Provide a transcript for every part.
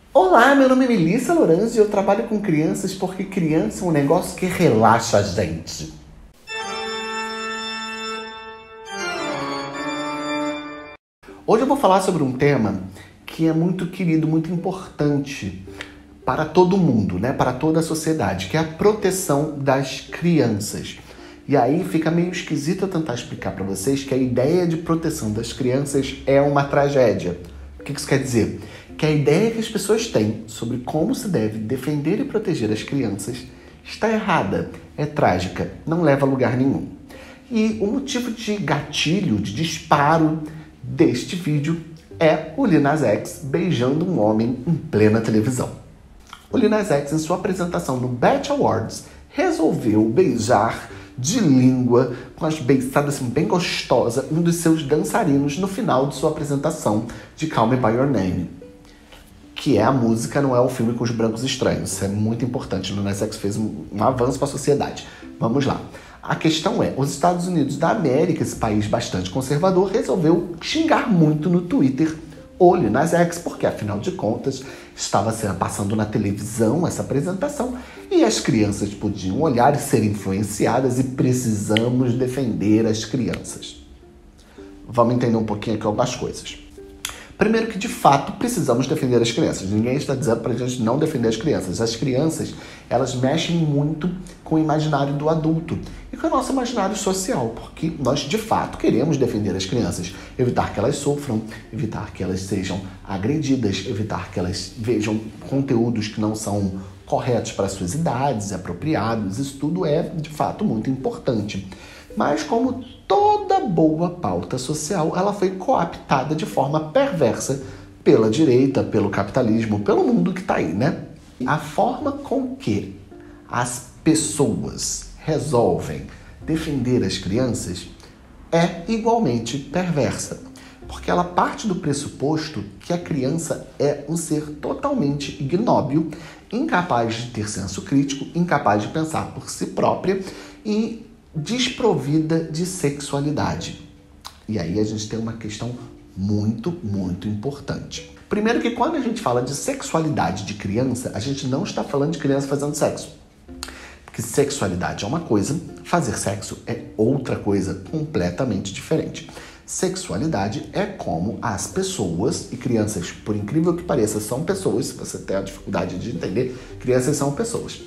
Olá, meu nome é Melissa Lorange e eu trabalho com crianças porque criança é um negócio que relaxa a gente. Hoje eu vou falar sobre um tema que é muito querido, muito importante para todo mundo, né? Para toda a sociedade, que é a proteção das crianças. E aí fica meio esquisito eu tentar explicar para vocês que a ideia de proteção das crianças é uma tragédia. O que isso quer dizer? Que a ideia que as pessoas têm sobre como se deve defender e proteger as crianças está errada, é trágica, não leva a lugar nenhum. E o motivo de gatilho, de disparo deste vídeo é o Lil Nas X beijando um homem em plena televisão. O Lil Nas X, em sua apresentação no BET Awards, resolveu beijar de língua, com as beiçadas assim, bem gostosa, um dos seus dançarinos no final de sua apresentação de Call Me By Your Name. Que é a música, não é o filme com os brancos estranhos. Isso é muito importante. O Lil Nas X fez um avanço para a sociedade. Vamos lá. A questão é, os Estados Unidos da América, esse país bastante conservador, resolveu xingar muito no Twitter o Lil Nas X, porque afinal de contas estava passando na televisão essa apresentação e as crianças podiam olhar e ser influenciadas e precisamos defender as crianças. Vamos entender um pouquinho aqui algumas coisas. Primeiro que, de fato, precisamos defender as crianças. Ninguém está dizendo para a gente não defender as crianças. As crianças, elas mexem muito com o imaginário do adulto e com o nosso imaginário social, porque nós, de fato, queremos defender as crianças. Evitar que elas sofram, evitar que elas sejam agredidas, evitar que elas vejam conteúdos que não são corretos para suas idades, apropriados. Isso tudo é, de fato, muito importante. Mas como toda boa pauta social, ela foi cooptada de forma perversa pela direita, pelo capitalismo, pelo mundo que está aí, né? A forma com que as pessoas resolvem defender as crianças é igualmente perversa, porque ela parte do pressuposto que a criança é um ser totalmente ignóbil, incapaz de ter senso crítico, incapaz de pensar por si própria e desprovida de sexualidade. E aí a gente tem uma questão muito, muito importante. Primeiro que quando a gente fala de sexualidade de criança, a gente não está falando de criança fazendo sexo. Porque sexualidade é uma coisa, fazer sexo é outra coisa completamente diferente. Sexualidade é como as pessoas, e crianças, por incrível que pareça, são pessoas, se você tem a dificuldade de entender, crianças são pessoas.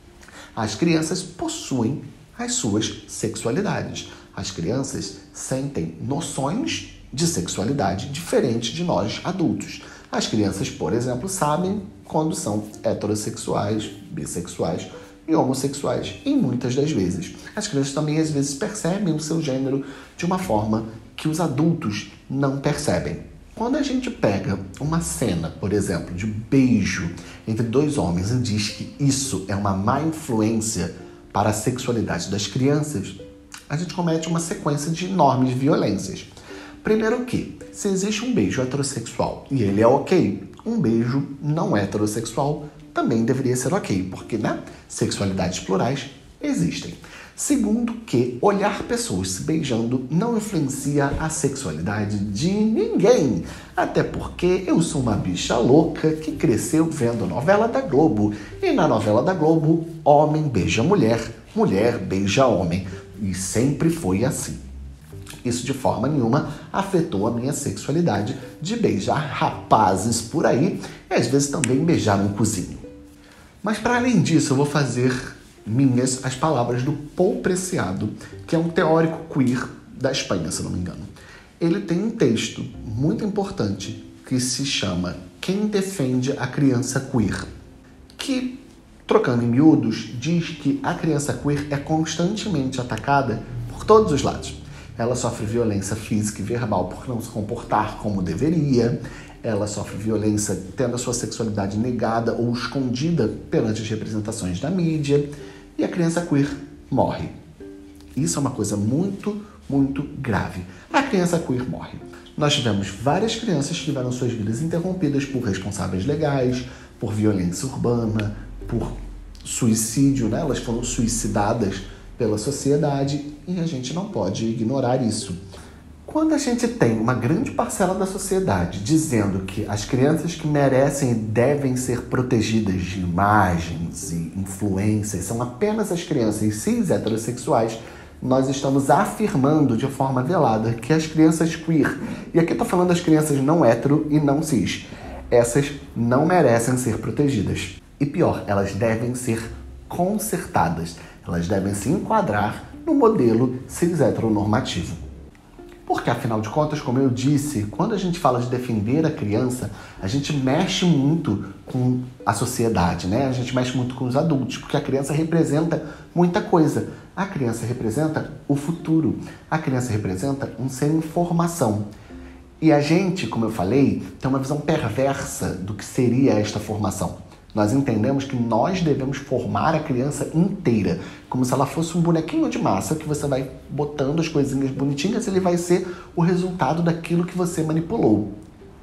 As crianças possuem as suas sexualidades. As crianças sentem noções de sexualidade diferentes de nós adultos. As crianças, por exemplo, sabem quando são heterossexuais, bissexuais e homossexuais, e muitas das vezes. As crianças também, às vezes, percebem o seu gênero de uma forma que os adultos não percebem. Quando a gente pega uma cena, por exemplo, de beijo entre dois homens e diz que isso é uma má influência para a sexualidade das crianças, a gente comete uma sequência de enormes violências. Primeiro que, se existe um beijo heterossexual e ele é ok, um beijo não heterossexual também deveria ser ok, porque, né, sexualidades plurais existem. Segundo que, olhar pessoas se beijando não influencia a sexualidade de ninguém. Até porque eu sou uma bicha louca que cresceu vendo novela da Globo. E na novela da Globo, homem beija mulher, mulher beija homem. E sempre foi assim. Isso de forma nenhuma afetou a minha sexualidade de beijar rapazes por aí e às vezes também beijar um cozinho. Mas para além disso, eu vou fazer minhas as palavras do Paul Preciado, que é um teórico queer da Espanha, se não me engano. Ele tem um texto muito importante que se chama Quem Defende a Criança Queer, que, trocando em miúdos, diz que a criança queer é constantemente atacada por todos os lados. Ela sofre violência física e verbal por não se comportar como deveria. Ela sofre violência tendo a sua sexualidade negada ou escondida perante as representações da mídia. E a criança queer morre. Isso é uma coisa muito, muito grave. A criança queer morre. Nós tivemos várias crianças que tiveram suas vidas interrompidas por responsáveis legais, por violência urbana, por suicídio, né? Elas foram suicidadas pela sociedade e a gente não pode ignorar isso. Quando a gente tem uma grande parcela da sociedade dizendo que as crianças que merecem e devem ser protegidas de imagens e influências são apenas as crianças cis heterossexuais, nós estamos afirmando de forma velada que as crianças queer, e aqui estou falando das crianças não hetero e não cis, essas não merecem ser protegidas. E pior, elas devem ser consertadas, elas devem se enquadrar no modelo cis heteronormativo. Porque, afinal de contas, como eu disse, quando a gente fala de defender a criança, a gente mexe muito com a sociedade, né? A gente mexe muito com os adultos, porque a criança representa muita coisa. A criança representa o futuro. A criança representa um ser em formação. E a gente, como eu falei, tem uma visão perversa do que seria esta formação. Nós entendemos que nós devemos formar a criança inteira, como se ela fosse um bonequinho de massa que você vai botando as coisinhas bonitinhas e ele vai ser o resultado daquilo que você manipulou.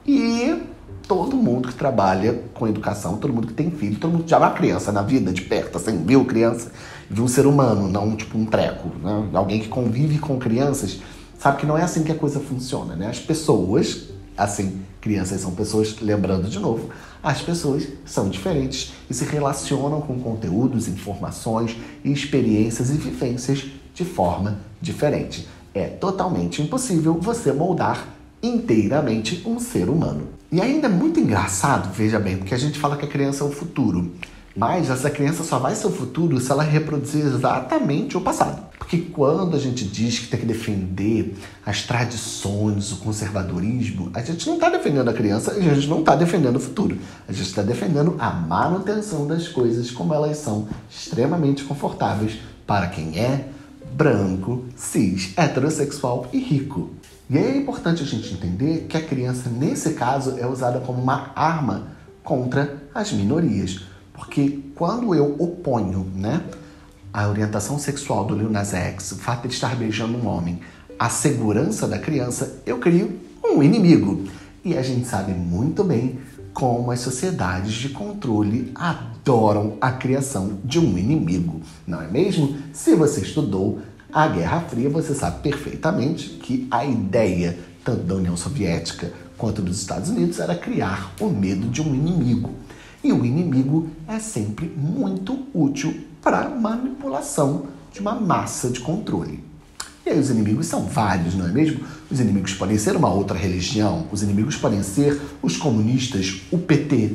E todo mundo que trabalha com educação, todo mundo que tem filho, todo mundo já vê uma criança na vida de perto, assim, viu criança, viu um ser humano, não tipo um treco, né? Alguém que convive com crianças sabe que não é assim que a coisa funciona, né? As pessoas, assim, crianças são pessoas, lembrando de novo, as pessoas são diferentes e se relacionam com conteúdos, informações, experiências e vivências de forma diferente. É totalmente impossível você moldar inteiramente um ser humano. E ainda é muito engraçado, veja bem, porque a gente fala que a criança é o futuro, mas essa criança só vai ser o futuro se ela reproduzir exatamente o passado. Porque quando a gente diz que tem que defender as tradições, o conservadorismo, a gente não está defendendo a criança e a gente não está defendendo o futuro. A gente está defendendo a manutenção das coisas como elas são extremamente confortáveis para quem é branco, cis, heterossexual e rico. E aí é importante a gente entender que a criança, nesse caso, é usada como uma arma contra as minorias. Porque quando eu oponho, né, a orientação sexual do Lil Nas X, o fato de ele estar beijando um homem, a segurança da criança, eu crio um inimigo. E a gente sabe muito bem como as sociedades de controle adoram a criação de um inimigo, não é mesmo? Se você estudou a Guerra Fria, você sabe perfeitamente que a ideia, tanto da União Soviética quanto dos Estados Unidos, era criar o medo de um inimigo. E o inimigo é sempre muito útil para manipulação de uma massa de controle. E aí os inimigos são vários, não é mesmo? Os inimigos podem ser uma outra religião, os inimigos podem ser os comunistas, o PT.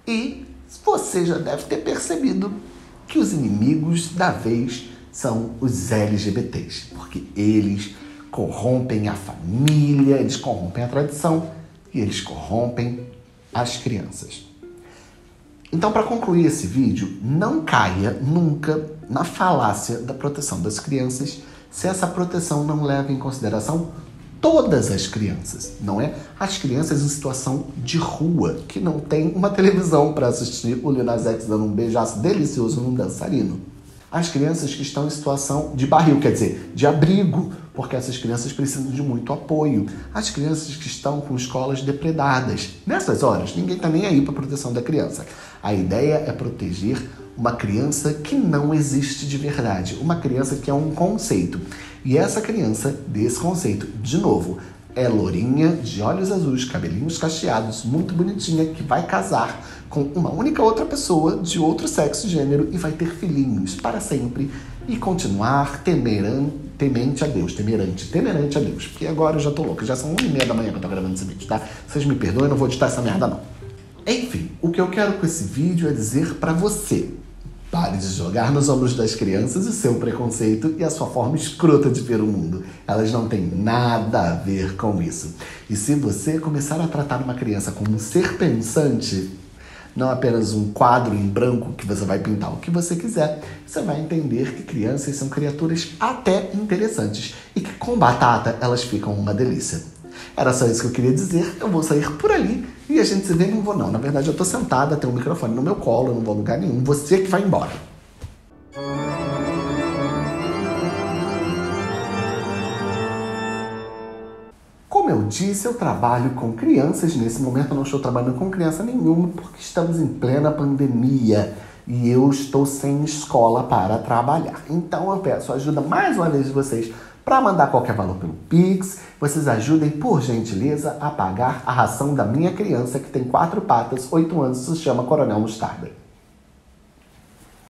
E você já deve ter percebido que os inimigos da vez são os LGBTs, porque eles corrompem a família, eles corrompem a tradição e eles corrompem as crianças. Então, para concluir esse vídeo, não caia nunca na falácia da proteção das crianças se essa proteção não leva em consideração todas as crianças, não é? As crianças em situação de rua, que não tem uma televisão para assistir o Lil Nas X dando um beijaço delicioso num dançarino. As crianças que estão em situação de barril, quer dizer, de abrigo, porque essas crianças precisam de muito apoio. As crianças que estão com escolas depredadas. Nessas horas, ninguém está nem aí para a proteção da criança. A ideia é proteger uma criança que não existe de verdade. Uma criança que é um conceito. E essa criança, desse conceito, de novo, é lourinha, de olhos azuis, cabelinhos cacheados, muito bonitinha, que vai casar com uma única outra pessoa de outro sexo e gênero e vai ter filhinhos para sempre e continuar temerante a Deus. Porque agora eu já tô louca, já são 1h30 da manhã que eu tô gravando esse vídeo, tá? Vocês me perdoem, eu não vou editar essa merda não. Enfim, o que eu quero com esse vídeo é dizer pra você: pare de jogar nos ombros das crianças o seu preconceito e a sua forma escrota de ver o mundo. Elas não têm nada a ver com isso. E se você começar a tratar uma criança como um ser pensante, não apenas um quadro em branco que você vai pintar o que você quiser, você vai entender que crianças são criaturas até interessantes e que com batata elas ficam uma delícia. Era só isso que eu queria dizer. Eu vou sair por ali e a gente se vê. Não vou não. Na verdade, eu tô sentada, tenho um microfone no meu colo, eu não vou a lugar nenhum. Você que vai embora. Como eu disse, eu trabalho com crianças. Nesse momento eu não estou trabalhando com criança nenhuma porque estamos em plena pandemia e eu estou sem escola para trabalhar. Então eu peço a ajuda mais uma vez de vocês Para mandar qualquer valor pelo Pix, vocês ajudem, por gentileza, a pagar a ração da minha criança que tem 4 patas, 8 anos, se chama Coronel Mostarda.